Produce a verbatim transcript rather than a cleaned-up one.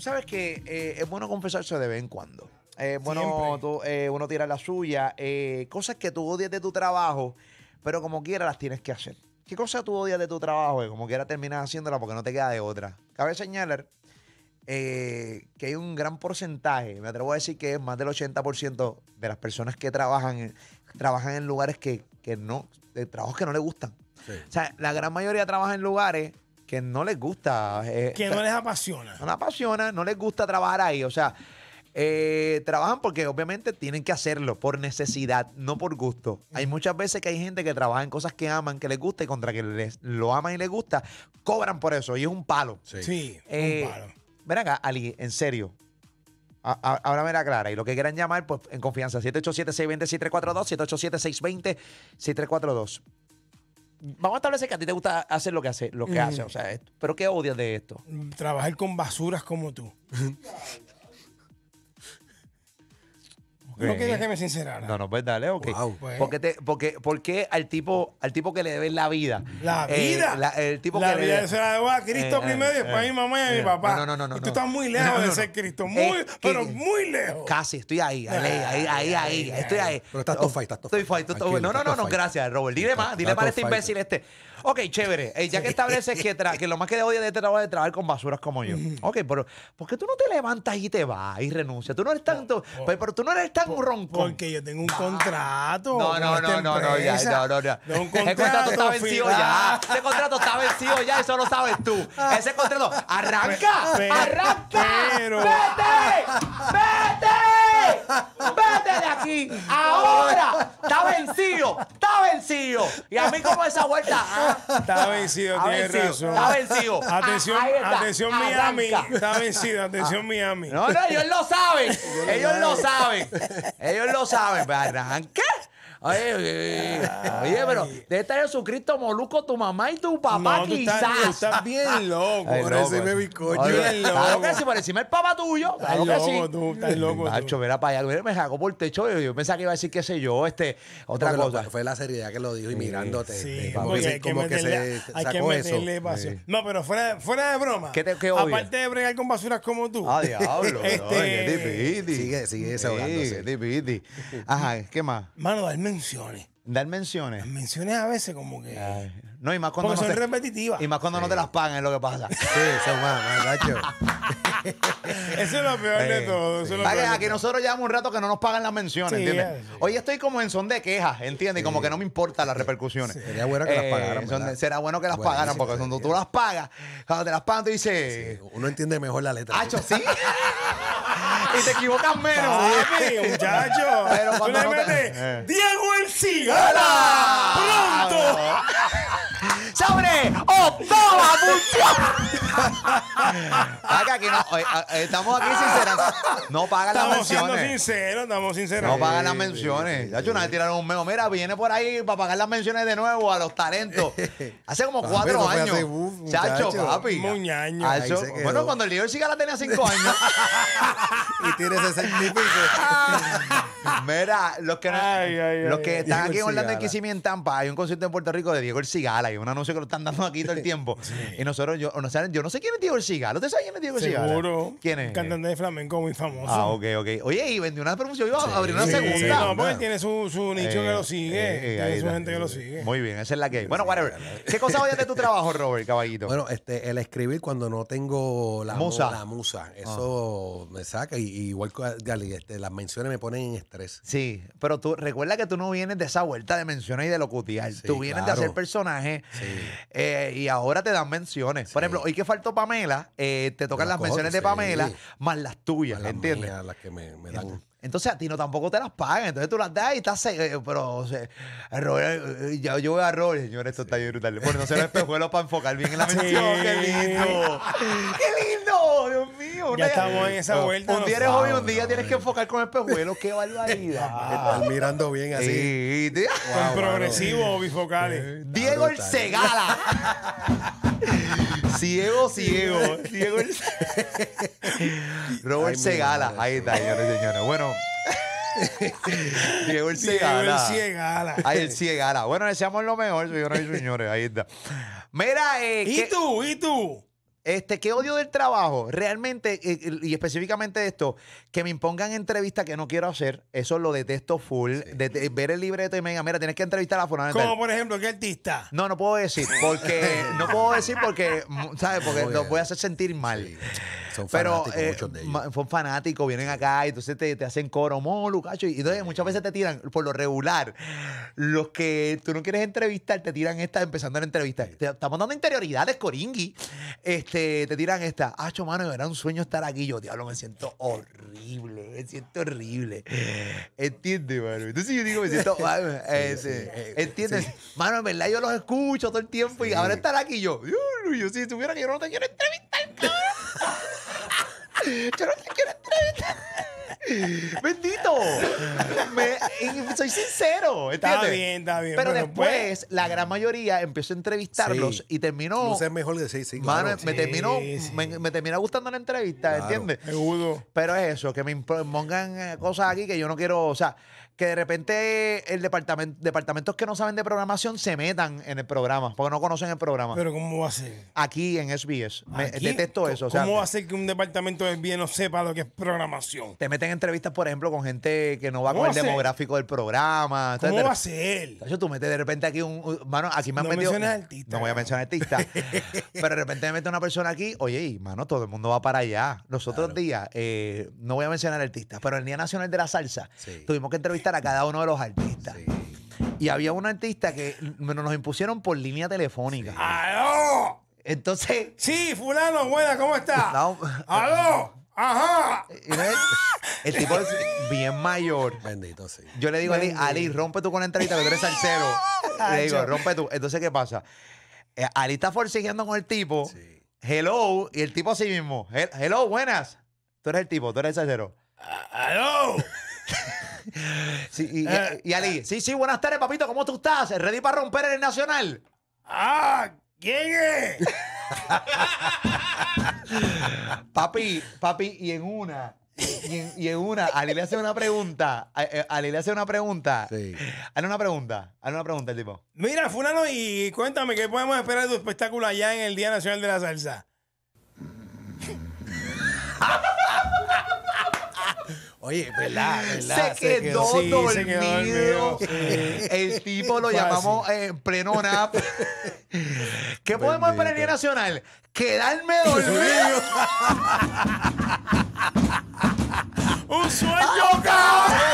tú sabes que eh, es bueno confesarse de vez en cuando. Es bueno tú, eh, uno tirar la suya. Eh, cosas que tú odias de tu trabajo, pero como quiera las tienes que hacer. ¿Qué cosas tú odias de tu trabajo y como quiera terminas haciéndola porque no te queda de otra? Cabe señalar eh, que hay un gran porcentaje, me atrevo a decir que es más del ochenta por ciento de las personas que trabajan, en- trabajan en lugares que, que no, de trabajos que no les gustan. Sí. O sea, la gran mayoría trabaja en lugares que no les gusta. eh, Que no les apasiona. no les apasiona, no les gusta trabajar ahí. O sea, eh, trabajan porque obviamente tienen que hacerlo por necesidad, no por gusto. Hay muchas veces que hay gente que trabaja en cosas que aman, que les gusta y contra que les, lo aman y les gusta, cobran por eso y es un palo. Sí. Sí, Eh, un palo. Ven acá, Ali, en serio. A- a- Ahora me la clara. Y lo que quieran llamar, pues en confianza. siete ocho siete, seis dos cero, seis tres cuatro dos, siete ocho siete, seis dos cero, seis tres cuatro dos. Vamos a establecer que a ti te gusta hacer lo que hace, lo que Ujú. hace. O sea, esto. ¿Pero qué odias de esto? Trabajar con basuras como tú. No querías que me sincerara. No, no, pues dale, ok. Wow. Pues, ¿Por qué, te- porque, por qué al tipo al tipo que le debes la vida? La Eh, vida. la- el tipo la que le vida debe- se la debo a Cristo Eh, primero y eh, después a mi mamá y a eh, mi papá. no, no, no, no, y tú no. estás muy lejos No, no, de no. ser Cristo. Muy, Eh, pero que- muy lejos. Casi, estoy ahí, ahí, ahí, ahí, ahí, estoy ahí. Pero estás top five, estás top Estoy five. fight, tú- Tranquilo, No, no, estás no, top no, five. gracias, Robert. Dile Está- más, dile está para top este five. imbécil este. Ok, chévere. Eh, ya que estableces que, tra- que lo más que odia de este trabajo es trabajar con basuras como yo. Ok, pero ¿por qué tú no te levantas y te vas y renuncias? Tú no eres tanto, pero, pero tú no eres tan roncón. Porque yo tengo un contrato. No, con no, esta no, no, no, ya, empresa. no, no, ya. Tengo un Ese contrato está contrato, vencido fil- ya. Ese contrato está vencido ya, eso lo sabes tú. Ese contrato, arranca, Pe- arranca. pero- ¡Vete! ¡Vete! ¡Vete de aquí! ¡Ahora! Está vencido, está vencido. Y a mí como esa vuelta. ah, Está vencido, Está tienes vencido, razón. está vencido. Atención, Ah, ahí está, atención Miami. arranca. Está vencido, atención Miami. No, no, ellos lo saben. Ellos lo saben. Ellos lo saben. Pero arranca. Oye, oye, oye, pero debe estar Jesucristo Moluco, tu mamá y tu papá, No, tú quizás. estás, tú estás bien loco. Ay, Por loco. ese bizcocho. Oye, Bien claro loco. que sí, por encima el papá tuyo. Estás Claro que loco sí. tú, estás loco Macho, tú. mira para allá, mira, me sacó por el techo. Yo, yo pensaba que iba a decir, qué sé yo, este, otra Porque lo- cosa. Fue la seriedad que lo dijo y mirándote. Sí, este, porque como que, hay se, que como que meterle, se hay que sacó eso. meterle pasión. No, pero fuera, fuera de broma. ¿Qué te- qué odias? Aparte de bregar con basuras como tú. Ah, diablo. Este- Oye, qué difícil. Sigue, sigue desahogándose. Sí, qué difícil. Ajá, ¿qué más? Mano, dar menciones. Dar menciones. Las menciones a veces como que... Ay, no, y más cuando porque no son te- repetitivas. Y más cuando no te las pagan, es lo que pasa. Sí, eso más, más, Nacho. Eso es lo peor de Eh, todo. Eso es lo ¿Sabes? peor de Aquí todo. nosotros llevamos un rato que no nos pagan las menciones, Sí, ¿entiendes? sí. Hoy estoy como en son de quejas, ¿entiendes? Como que no me importan las repercusiones. Sería bueno que las pagaran, son de- ¿verdad? será bueno que las Buenísimo, pagaran, porque cuando sería. tú las pagas, cuando te las pagan, tú dices... Uno entiende mejor la letra. ¡Hacho, sí! Y te equivocas menos. Papi, muchacho. Pero Tú cuando le no te- metes eh. Diego el Cigala. ¡Pronto! ¡Sobre octava función! Acá, aquí no, oye, a- eh, estamos aquí sinceros. No pagan las Estamos siendo menciones. sinceros, estamos sinceros. No pagan las Sí, menciones. sí, De hecho, una vez tiraron un memo. Mira, viene por ahí para pagar las menciones de nuevo a los talentos. Hace como Papi, cuatro eso fue años. hace, uf, Chacho, muchacho. papi. Muñaño. Ah, Ahí eso- se quedó. bueno, cuando el líder Cigala tenía cinco años. Y tiene sesenta y pico. Mira, los que, Ay, ay, los ay, que ay. están Diego aquí en el Orlando, en Cigala. Kissimmee, en Tampa, hay un concierto en Puerto Rico de Diego el Cigala y un anuncio que lo están dando aquí todo el tiempo. Y nosotros, yo no, saben- yo no sé quién es Diego el Cigala. ¿Usted sabe quién es Diego el Cigala? Seguro. ¿Quién es? Un cantante de flamenco muy famoso. Ah, ok, ok. Oye, y vendió una promoción, iba a abrir una Sí, segunda. Sí, no, porque él tiene su, su nicho Eh, que lo sigue. eh, tiene ahí su está. gente que lo sigue. Muy bien, esa es la que hay. Bueno, whatever. ¿Qué cosa odias de tu trabajo, Robert, caballito? Bueno, este, el escribir cuando no tengo la Musa. musa, la musa eso me saca. Y, y igual que Gali, este, las menciones me ponen en estrés. Sí, pero tú recuerda que tú no vienes de esa vuelta de menciones y de locutear. Sí, tú vienes claro. de hacer personajes Sí. eh, y ahora te dan menciones. Por Sí. ejemplo, hoy que faltó Pamela, eh, te tocan las las cojo, menciones de sí. Pamela más las tuyas, Las ¿entiendes? mías, las que me, me dan. Entonces a ti no tampoco te las pagan. Entonces tú las das y estás... eh, pero, o sea, Robert, eh, yo, yo voy a Robert. Señor, esto está bien brutal. Bueno, no se los espejuelos para enfocar bien en la mención. Sí. ¡Qué lindo! ¡Qué lindo! Dios mío. Ya estamos en esa vuelta. Un día eres no joven, un sabes. día tienes que enfocar con espejuelos. ¡Qué barbaridad! Estar mirando bien así. Sí, tío. Con Wow, progresivos o bifocales. Diego el brutal. Cegala. Ciego, ciego. Diego el Robert Ay, mi Segala. madre, Ahí está, señores y señores. Bueno. Diego el Diego Cegala. el Cigala. Ahí el Cegala. Bueno, deseamos lo mejor, señoras y señores. Ahí está. Mira, eh, ¿Y ¿qué- tú? ¿Y tú? Este, ¿qué odio del trabajo? Realmente, eh, y específicamente esto, que me impongan entrevistas que no quiero hacer, eso lo detesto full. Sí. De, de ver el libreto y me digan, mira, tienes que entrevistar a la fulana de tal. Como por ejemplo, ¿qué artista? No, no puedo decir, porque no puedo decir porque, ¿sabes? Porque Muy los bien. voy a hacer sentir mal. Sí. Son Pero fanáticos eh, muchos de ellos. ma- son fanáticos, vienen acá y entonces te, te hacen coro, molu, cacho. Y entonces muchas veces te tiran, por lo regular, los que tú no quieres entrevistar, te tiran esta empezando la entrevista. Te estamos dando interioridades, coringui. Este, te tiran esta. Acho, mano, era un sueño estar aquí. Yo, diablo, me siento horrible. Me siento horrible. ¿Entiendes, mano? Entonces yo digo, me siento. mano, eh, sí, sí, eh, ¿entiendes? sí. Mano, en verdad yo los escucho todo el tiempo y Sí. ahora estar aquí yo. "Diablo, yo si supiera que yo no te quiero entrevistar, cabrón. Yo no te quiero entrevistar. Bendito. Me- y soy sincero, ¿entiendes? Está bien, está bien. Pero Bueno, después, la gran mayoría empezó a entrevistarlos Sí. y terminó. Luce mejor de sí, sí, Mano, claro. me Sí, terminó, sí. me, me termina gustando la entrevista, Claro. ¿entiendes? Seguro. Pero es eso, que me impongan eh, cosas aquí que yo no quiero, o sea, que de repente el departamento, departamentos que no saben de programación se metan en el programa, porque no conocen el programa. Pero ¿cómo va a ser? Aquí en S B S. Me, Aquí, detesto eso. O sea, ¿Cómo va a ser que un departamento del bien no sepa lo que es programación? te meten entrevistas, por ejemplo, con gente que no va ¿Cómo con el va a ser? demográfico del programa. Entonces, ¿Cómo de- va a ser? Tacho, tú metes de repente aquí un, un- mano, aquí me han No metido. menciones artista, No voy a cabrón. mencionar artista. Pero de repente me mete una persona aquí, oye, y, mano, todo el mundo va para allá. Los otros Claro. días, eh, no voy a mencionar artistas, pero el Día Nacional de la Salsa, Sí. tuvimos que entrevistar a cada uno de los artistas. Sí. Y había un artista que nos nos impusieron por línea telefónica. ¡Aló! Entonces, Sí, fulano, buena, ¿cómo está? no, ¡Aló! ¡Ajá! y no es- el tipo es bien mayor. Bendito, sí. Yo le digo a Ali, Ali, rompe tú con la entrevista que tú eres salsero. Le digo, rompe tú. Entonces, ¿qué pasa? Eh, Ali está forcejeando con el tipo. Sí. Hello. Y el tipo así mismo. "He- Hello, buenas. Tú eres el tipo, tú eres el salsero. ¡Aló! Sí, y, y- Eh, y Ali, sí, sí, buenas tardes, papito. ¿Cómo tú estás? ¿Ready para romper en el Nacional? ¡Ah! ¿Quién es? Papi, papi, y en una. Y en, y en una, Ali le hace una pregunta. a- eh, Ali le hace una pregunta. Sí. Hazle una pregunta. Hazle una pregunta el tipo. Mira, fulano, y cuéntame, ¿qué podemos esperar de tu espectáculo allá en el Día Nacional de la Salsa? Oye, ¿verdad? ¿verdad? Se quedó sí, dormido. se quedó dormido, sí. El tipo lo Fue llamamos eh, en pleno nap. ¿Qué podemos esperar en el Día Nacional? Quedarme dormido. ¡Un sueño, cabrón!